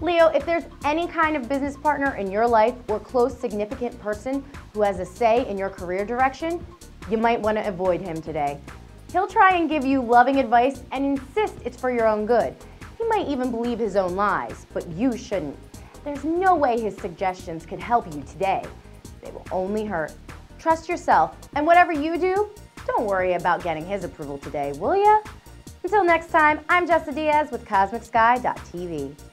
Leo, if there's any kind of business partner in your life or close significant person who has a say in your career direction, you might want to avoid him today. He'll try and give you loving advice and insist it's for your own good. He might even believe his own lies, but you shouldn't. There's no way his suggestions could help you today. They will only hurt. Trust yourself, and whatever you do, don't worry about getting his approval today, will ya? Until next time, I'm Jessa Diaz with CosmicSky.tv.